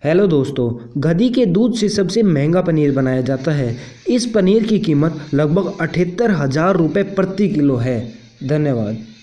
Hello दोस्तों, गधी के दूध से सबसे महंगा पनीर बनाया जाता है। इस पनीर की कीमत लगभग 78,000 रुपये प्रति किलो है। धन्यवाद।